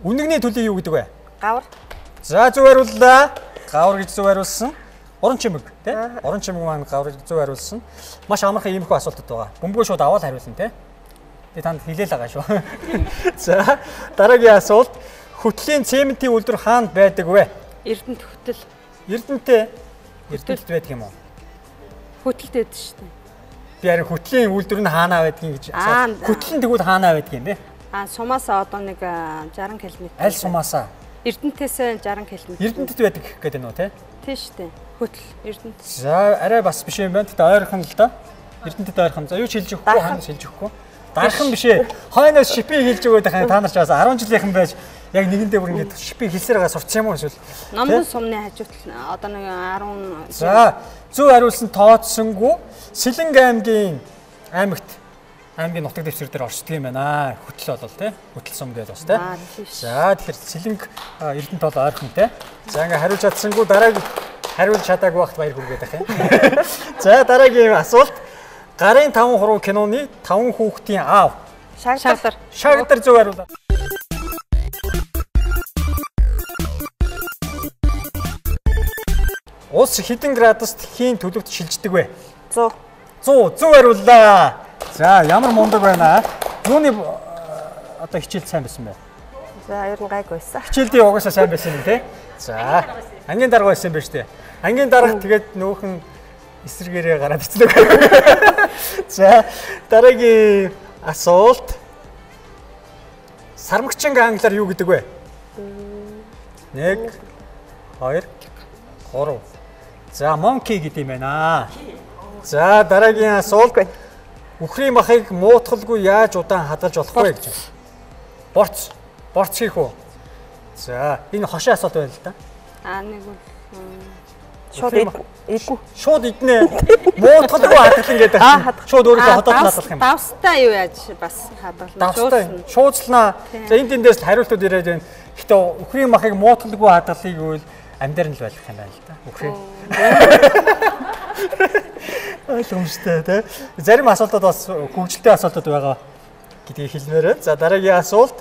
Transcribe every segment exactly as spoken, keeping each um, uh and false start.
Үнэгний төлөв юу гэдэг вэ? Гавар. За зөв хариуллаа. Гавар гэж зөв хариулсан. Уран чимэг тий? Уран чимэг маань гавар гэж зөв хариулсан. Маш амархан иймэрхүү асуултууд байгаа. Бөмбөгөө шууд аваад хариулна тий? Тэгээ танд хэлээл байгаа шүү. За дараагийн асуулт. Хөтлийн цементийн үйлдвэр хаана байдаг вэ? Эрдэнэт хөтөл. Эрдэнэт Эрдэнэт байдаг юм уу? Хөтөлд байдаг шүү дээ. Би харин хөтлийн үйлдвэр нь хаанаа байдгийг гэж асуусан. Хөтөл нь тэгвэл хаанаа байдгийг юм бэ? Аа сумаасаа одоо нэг жарган километр. Аль сумаасаа? Эрдэнэтээс жарган километр. Эрдэнэт байдаг гэдэг нь үү те? Тийм шүү дээ. Хөтөл Эрдэнэт. За арай бас биш юм байна. Тэгтээ ойрхон л доо. Эрдэнэтэд ойрхон. За юу ч хэлж өгөхгүй, хаанаас хэлж өгөхгүй. Дархан биш ээ. Хойноос шипи хэлж өгөөд хаа та нар ч бас арван жилийнхэн байж яг нэгэндээ бүр ингэж шипи хэлсээрээ сурцсан юм уу эсвэл номдон сумны хажууд одоо нэг арван. За зөв хариулсан тооцсонгүй Сэлэнг аймгийн аймагт аймгийн нутаг дэвсгэр дээр оршдог юм байна. Хөтөл болол тий. Хөтөл сум гэдэг бас тий. За тэгэхээр Сэлэнг Эрдэнэт бол ойрхон тий. За ингээ хариулж чадсангүй дараагийн хариулж чадаагүй багт баяр хүргээд байх юм. За дараагийн асуулт. Гарын таван хуруу киноны таван хүүхдийн аав. Шагдар. Шагдар зөв хариуллаа. Ус хэдэн градуст хийн төлөвт шилждэг вэ? сто. сто зөв хариуллаа. За ямар мундаг байна. Юуны одоо хичээлд сайн байсан бэ? За ер нь гайг байсан. Хичээлдээ угаасаа сайн байсан юм тий. За ангийн дарга байсан байж тээ. Ангийн дарга тэгээд нөөхөн эсрэгээрээ гараад ицлээ. За дараагийн асуулт. Сармагчинг англиар юу гэдэг вэ? нэг, хоёр, гурав. За monkey гэдэг юм байна. За дараагийн асуулт. Үхрийн махыг муутгалгүй яаж удаан хадгалж болох вэ гэж. Борц. Борц хийх үү? За энэ хошин асуулт байна л да. Аа нэг үл шууд идэх. Шууд иднэ. Муутгалгүй хадгална гэдэг. Шууд өөрөөсөө ходоод хадгалах юм. Давстаа юу яаж бас хадгална. Давстаа. Шуудслнаа. За энэ дэндээс хариултууд ирээд байна. Гэхдээ үхрийн махыг муутгалгүй хадгалыг үл амьдаар нь л байлгах юм байна л да. Үхрийн. Ойлгомжтой тий. Зарим асуултууд бас хөгжилтэй асуултууд байгаа гэдгийг хэлмээр. За дараагийн асуулт.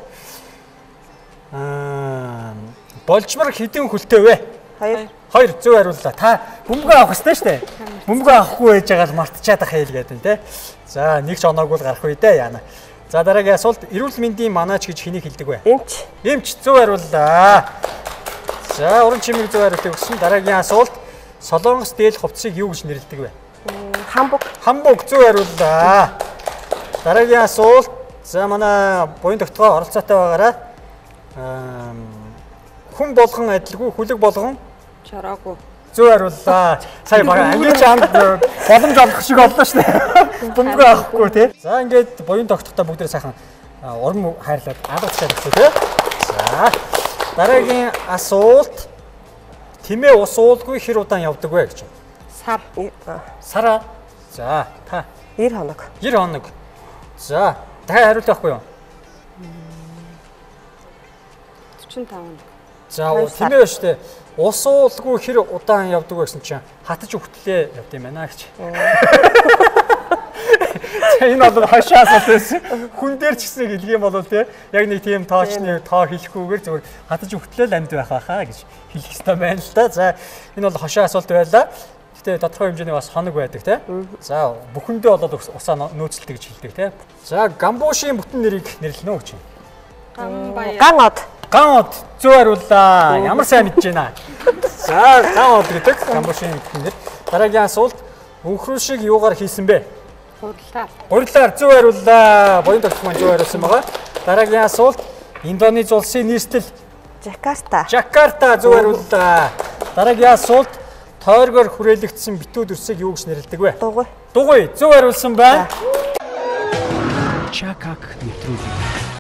Аа болжмор хэдэн хүлтэй вэ? Хоёр. Хоёр зөв хариуллаа. Та бөмбөгөө авах хэрэгтэй шүү дээ. Бөмбөгөө авахгүй байж байгаа л мартчихад ах хэл гэдэг нь тий. За нэг ч оноогүй л гарах үе дээ яана. За дараагийн асуулт. Эрүүл мэндийн манаач гэж хэнийг хэлдэг вэ? Эмч. Эмч зөв хариуллаа. За уран чимэг зөв хариултыг өгсөн. Дараагийн асуулт. Солонгос дээл хувцсыг юу гэж нэрлэдэг вэ? Хамбуг. Хамбуг зөв хариуллаа. Дараагийн асуулт. За манай буян тогтгоо оролцоотой байгаараа. Хүн болгон адилгүй хүлэг болгон чараагүй. Зөв хариуллаа. Сая бага ангийн чанд боломж олох шиг боллоо шүү дээ. Бөмбөгөө авахгүй тий. За ингээд буян тогтохтой бүгдээ сайхан урам хайрлаад алгацчаад өгсөө тий. За дараагийн асуулт. Тэмээ ус уулгүй хэр удаан явдаг вэ гэж. Сар. Сара. За та девять хоног. девять хоног. За дахиад хариулт авахгүй юу? дөрвөн таван. За тэмээ ба штэ. Ус уулгүй хэр удаан явдаг вэ гэсэн чинь хатаж өгтлээ явд юм байна гэж. Энэ бол хашаас байсан. Хүн дээр ч гэсэн хэлэх юм бол тий яг нэг тийм тоочны тоо хэлэхгүйгээр зөвхөн хатаж өгтлээ л амьд байх байхаа гэж хэлэх хэрэгтэй байна л да. За энэ бол хошоо асуулт байлаа. Гэтэ тодорхой хэмжээний бас хоног байдаг тий. За бүхэндээ болоод усаа нөөцлөлтэй гэж хэлдэг тий. За гамбуушийн бүтэн нэрийг нэрлэнэ үү гэж. Ган од. Ган од зөв хариуллаа. Ямар сайн мэдэж байна. За ган од гэдэг гамбуушийн бүтэн нэр. Дараагийн асуулт. Өнхрөө шиг юугаар хийсэн бэ? Гурилаар. Гурилаар зөв хариуллаа. Буян тогтмол маань зөв хариулсан байгаа. Дараагийн асуулт. Индонез улсын нийслэл Жакарта. Жакарта зөв хариуллаа. Дараагийн асуулт. Тойргоор хүрээлэгдсэн битүүд үрсийг юу гэж нэрлэдэг вэ? Дугуй. Дугуй зөв хариулсан байна. Чакак нэвтрүүлэг.